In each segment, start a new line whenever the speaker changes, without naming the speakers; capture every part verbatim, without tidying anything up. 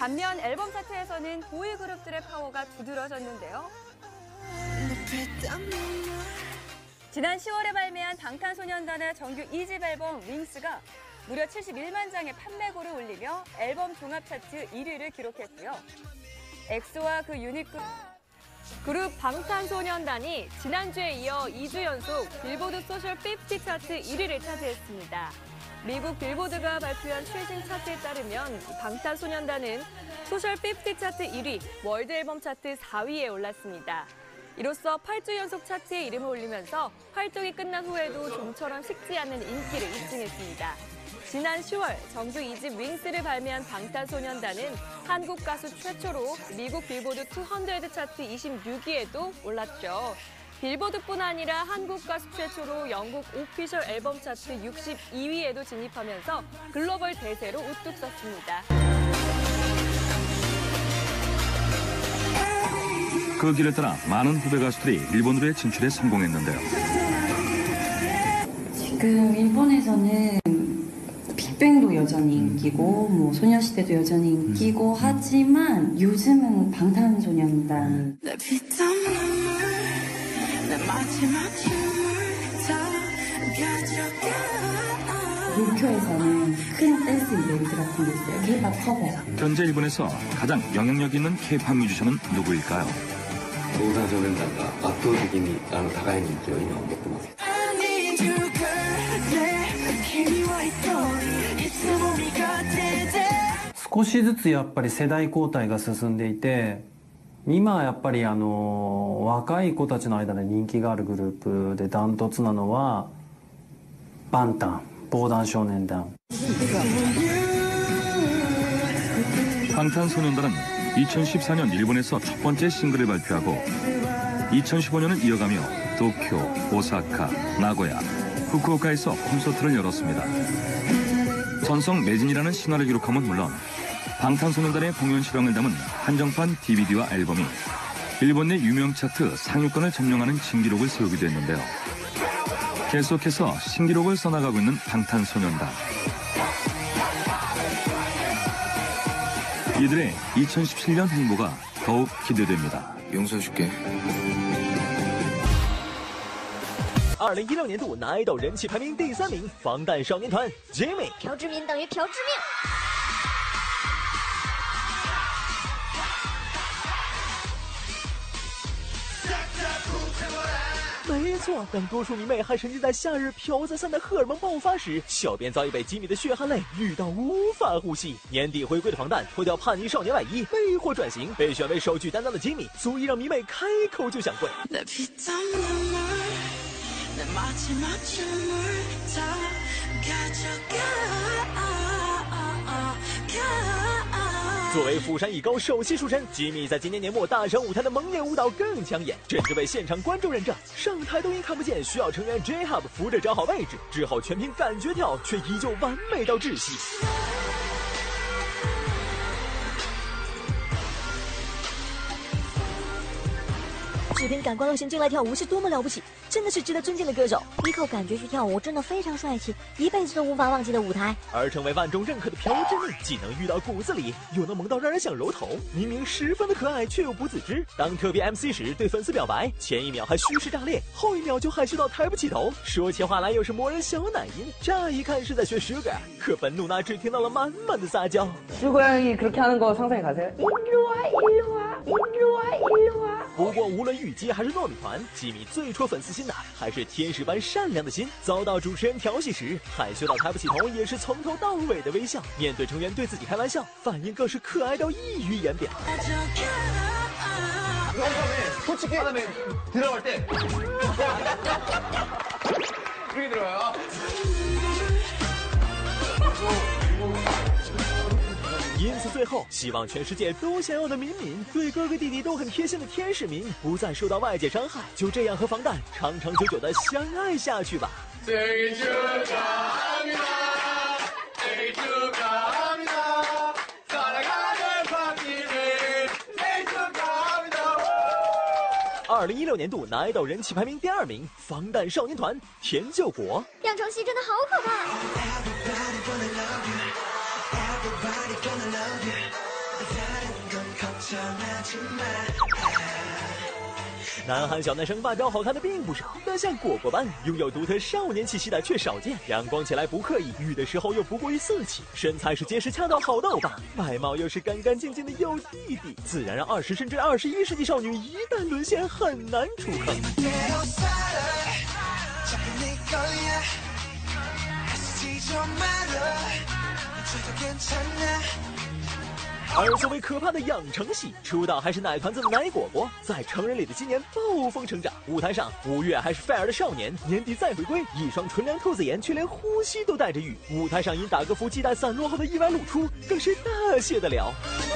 반면 앨범 차트에서는 보이 그룹들의 파워가 두드러졌는데요. 지난 시월에 발매한 방탄소년단의 정규 이 집 앨범 윙스가 무려 칠십일만 장의 판매고를 올리며 앨범 종합 차트 일 위를 기록했고요. 엑소와 그 유닛 그룹, 그룹 방탄소년단이 지난주에 이어 이 주 연속 빌보드 소셜 오십 차트 일 위를 차지했습니다. 미국 빌보드가 발표한 최신 차트에 따르면 방탄소년단은 소셜 오십 차트 일 위, 월드 앨범 차트 사 위에 올랐습니다. 이로써 팔 주 연속 차트에 이름을 올리면서 활동이 끝난 후에도 좀처럼 식지 않는 인기를 입증했습니다. 지난 시월 정규 이 집 윙스를 발매한 방탄소년단은 한국 가수 최초로 미국 빌보드 이백 차트 이십육 위에도 올랐죠. 빌보드뿐 아니라 한국 가수 최초로 영국 오피셜 앨범 차트 육십이 위에도 진입하면서 글로벌 대세로 우뚝 섰습니다.
그 길을 따라 많은 후배 가수들이 일본으로의 진출에 성공했는데요.
지금 일본에서는 빅뱅도 여전히 인기고 뭐 소녀시대도 여전히 인기고 하지만 요즘은 방탄소년단 도쿄에서는 큰 댄스 이벤트 같은 게 있어요. K-팝 커버.
현재 일본에서 가장 영향력 있는 K-팝 뮤지션은 누구일까요?
防弾少年団が圧倒的にあの高い人気を今持ってます。
少しずつやっぱり世代交代が進んでいて、今はやっぱりあの若い子たちの間で人気があるグループでダントツなのはバンタン、防弾少年団。
방탄소년단은 이천십사 년 일본에서 첫 번째 싱글을 발표하고 이천십오 년을 이어가며 도쿄, 오사카, 나고야, 후쿠오카에서 콘서트를 열었습니다. 전성 매진이라는 신화를 기록함은 물론 방탄소년단의 공연 실황을 담은 한정판 디비디와 앨범이 일본 내 유명 차트 상위권을 점령하는 진기록을 세우기도 했는데요. 계속해서 신기록을 써나가고 있는 방탄소년단. 이들의 이천십칠 년 행보가 더욱 기대됩니다.
용서해줄게.
二零一六年度拿爱豆人气排名第三名，防弹少年团 Jimmy。
朴智敏等于朴致命。
没错，当多数迷妹还沉浸在夏日飘在散的荷尔蒙爆发时，小编早已被吉米的血汗泪遇到无法呼吸。年底回归的防弹脱掉叛逆少年外衣，魅惑转型，被选为首剧担当的吉米，足以让迷妹开口就想跪。 作为釜山艺高首席书生，吉米在今年年末大赏舞台的蒙面舞蹈更抢眼，甚至被现场观众认证。上台抖音看不见，需要成员 J-Hub 扶着找好位置，只好全凭感觉跳，却依旧完美到窒息。
只凭感官路线进来跳舞是多么了不起，真的是值得尊敬的歌手。依靠感觉去跳舞真的非常帅气，一辈子都无法忘记的舞台。
而成为万众认可的朴智命，既能遇到骨子里，又能萌到让人想揉头。明明十分的可爱，却又不自知。当特别 M C 时对粉丝表白，前一秒还蓄势炸裂，后一秒就害羞到抬不起头，说起话来又是磨人小奶音。乍一看是在学 Sugar， 可本努娜只听到了满满的撒娇。
슈가 형이 그렇게 하는 거 상상이 가세요? 일로 와, 일로 와, 일로 와, 일로 와.
不过无论御姬还是糯米团，吉米最戳粉丝心的还是天使般善良的心。遭到主持人调戏时，害羞到抬不起头，也是从头到尾的微笑。面对成员对自己开玩笑，反应更是可爱到溢于言表。
솔직히 하다음에 들어갈 때 이렇게 들어가요.
因此，最后希望全世界都想要的敏敏，对哥哥弟弟都很贴心的天使民，不再受到外界伤害，就这样和防弹长长久久的相爱下去吧。생일 축하합니다，생일 축하합니다，사랑하는 박지민，생일 축하합니다。二零一六年度拿爱豆人气排名第二名，防弹少年团田柾国。
两场戏真的好可怕。
Everybody gonna love you.
南韩小男生外表好看的并不少，但像果果般拥有独特少年气息的却少见。阳光起来不刻意，雨的时候又不过于色气，身材是结实恰到好的欧巴，外貌又是干干净净的有弟弟，自然让二十甚至二十一世纪少女一旦沦陷很难出坑。而作为可怕的养成系，出道还是奶团子的奶果果，在成人里的今年暴风成长。舞台上，五月还是 Fair 的少年，年底再回归，一双纯良兔子眼，却连呼吸都带着玉。舞台上因打歌服系带散落后的意外露出，更是大谢得了。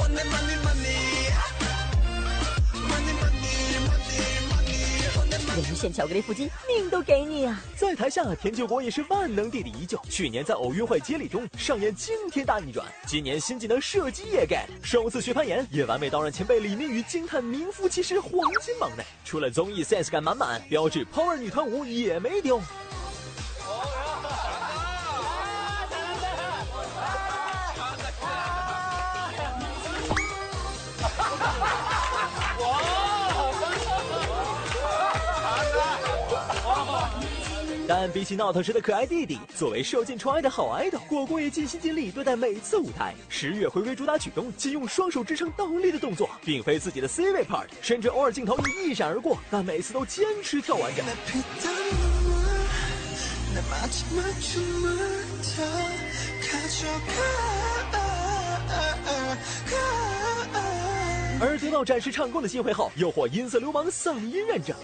连线巧克力腹肌，命都给你啊！
在台下，田救国也是万能弟弟依旧。去年在奥运会接力中上演惊天大逆转，今年新技能射击也 get， 首次学攀岩也完美到让前辈李明宇惊叹名副其实黄金榜内。除了综艺 sense 感满满，标志 power 女团舞也没丢。但比起闹腾时的可爱弟弟，作为受尽宠爱的好爱豆，果果也尽心尽力对待每次舞台。十月回归主打曲中，仅用双手支撑倒立的动作，并非自己的 C 位 part， 甚至偶尔镜头也一闪而过，但每次都坚持跳完整。而得到展示唱功的机会后，又获音色流氓嗓音认证。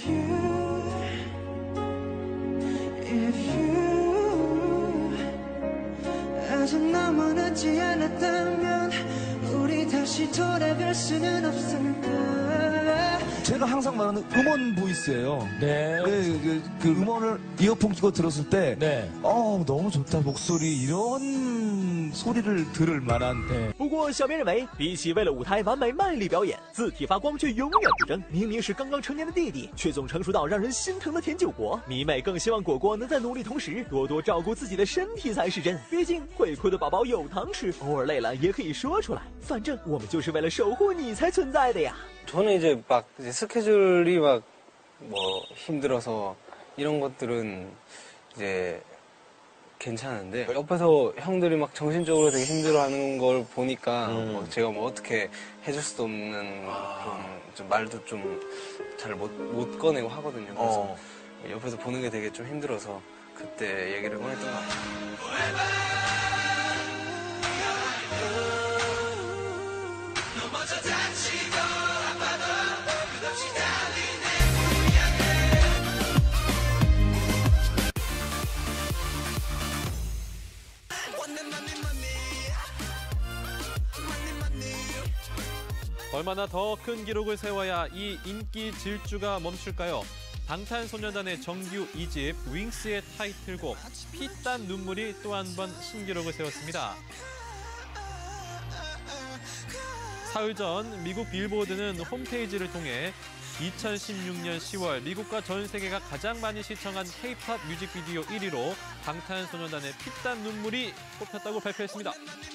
제가 항상 말하는 음원 보이스예요. 네. 네, 그, 그 음원을 이어폰 끼고 들었을 때, 네. 어, 너무 좋다 목소리 이런 소리를 들을 만한. 네.
不过小编认为，比起为了舞台完美卖力表演，字体发光却永远不争。明明是刚刚成年的弟弟，却总成熟到让人心疼的田救国。迷妹更希望果果能在努力同时，多多照顾自己的身体才是真。毕竟会哭的宝宝有糖吃，偶尔累了也可以说出来。反正我们就是为了守护你才存在的呀。
저는 이제 막 이제 스케줄이 막 뭐 힘들어서 이런 것들은 이제 괜찮은데 옆에서 형들이 막 정신적으로 되게 힘들어하는 걸 보니까 음. 뭐 제가 뭐 어떻게 해줄 수도 없는 그런 좀 말도 좀 잘 못 못 꺼내고 하거든요. 그래서 어. 옆에서 보는 게 되게 좀 힘들어서 그때 얘기를 꺼냈던 것 같아요.
얼마나 더 큰 기록을 세워야 이 인기 질주가 멈출까요? 방탄소년단의 정규 이 집 윙스의 타이틀곡 피땀 눈물이 또 한 번 신기록을 세웠습니다. 사흘 전 미국 빌보드는 홈페이지를 통해 이천십육 년 시월 미국과 전 세계가 가장 많이 시청한 K-팝 뮤직비디오 일 위로 방탄소년단의 피땀 눈물이 뽑혔다고 발표했습니다.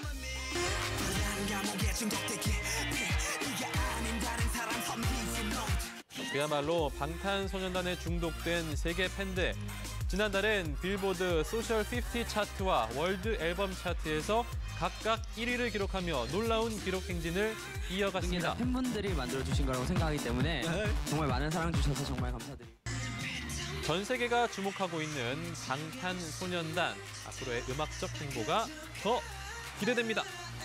그야말로 방탄소년단에 중독된 세계 팬들. 지난달엔 빌보드 소셜 오십 차트와 월드 앨범 차트에서 각각 일 위를 기록하며 놀라운 기록 행진을 이어갔습니다.
팬분들이 만들어주신 거라고 생각하기 때문에 정말 많은 사랑 주셔서 정말 감사드립니다.
전 세계가 주목하고 있는 방탄소년단. 앞으로의 음악적 행보가 더 기대됩니다.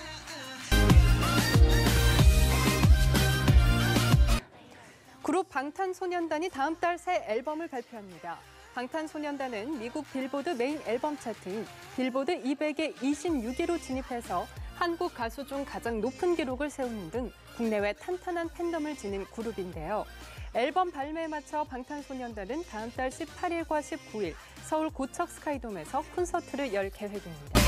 그룹 방탄소년단이 다음 달 새 앨범을 발표합니다. 방탄소년단은 미국 빌보드 메인 앨범 차트인 빌보드 이백에 이십육 위로 진입해서 한국 가수 중 가장 높은 기록을 세우는 등 국내외 탄탄한 팬덤을 지닌 그룹인데요. 앨범 발매에 맞춰 방탄소년단은 다음 달 십팔 일과 십구 일 서울 고척 스카이돔에서 콘서트를 열 계획입니다.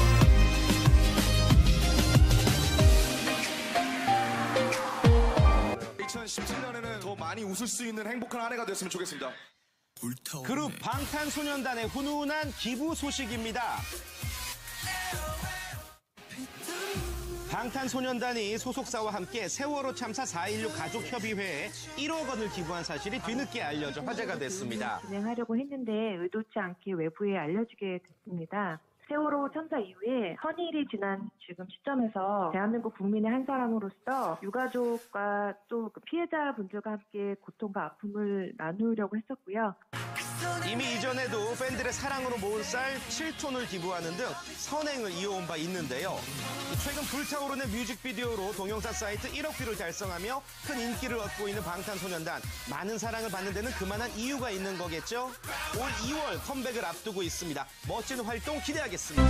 이천십칠 년에는 더 많이 웃을 수 있는 행복한 한 해가 됐으면 좋겠습니다.
그룹 방탄소년단의 훈훈한 기부 소식입니다. 방탄소년단이 소속사와 함께 세월호 참사 사 일육 가족협의회에 일억 원을 기부한 사실이 뒤늦게 알려져 화제가 됐습니다.
진행하려고 했는데 의도치 않게 외부에 알려지게 됐습니다. 세월호 참사 이후에 선일이 지난 지금 시점에서 대한민국 국민의 한 사람으로서 유가족과 또 그 피해자분들과 함께 고통과 아픔을 나누려고 했었고요.
이미 이전에도 팬들의 사랑으로 모은 쌀 칠 톤을 기부하는 등 선행을 이어온 바 있는데요. 최근 불타오르는 뮤직비디오로 동영상 사이트 일억 뷰를 달성하며 큰 인기를 얻고 있는 방탄소년단. 많은 사랑을 받는 데는 그만한 이유가 있는 거겠죠? 올 이월 컴백을 앞두고 있습니다. 멋진 활동 기대하겠습니다.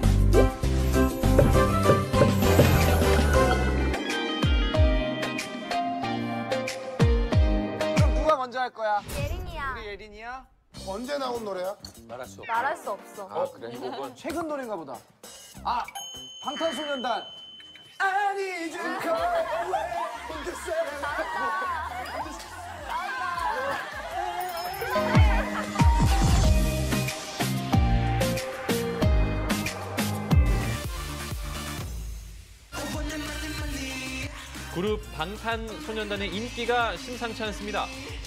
그럼 누가 먼저 할 거야?
예린이야.
우리 예린이야?
언제 나온 노래야?
말할 수 없어.
말할 수 없어.
아, 그래? 이건 최근 노래인가 보다. 아, 방탄소년단. 아니, 좀
그룹 방탄소년단의 인기가 심상치 않습니다.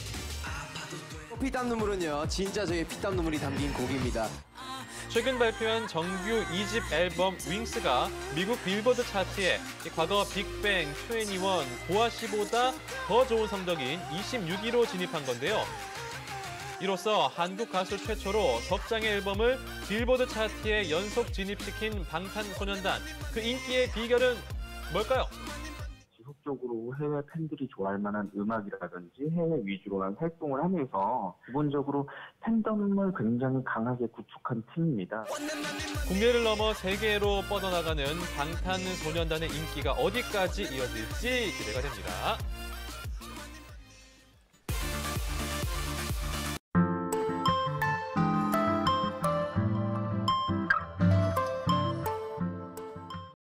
피땀 눈물은요, 진짜 저의 피땀 눈물이 담긴 곡입니다.
최근 발표한 정규 이 집 앨범 윙스가 미국 빌보드 차트에 과거 빅뱅, 이십일, 보아씨보다 더 좋은 성적인 이십육 위로 진입한 건데요. 이로써 한국 가수 최초로 석 장의 앨범을 빌보드 차트에 연속 진입시킨 방탄소년단. 그 인기의 비결은 뭘까요?
지속적으로 해외 팬들이 좋아할 만한 음악이라든지 해외 위주로 한 활동을 하면서 기본적으로 팬덤을 굉장히 강하게 구축한 팀입니다.
국내를 넘어 세계로 뻗어나가는 방탄소년단의 인기가 어디까지 이어질지 기대가 됩니다.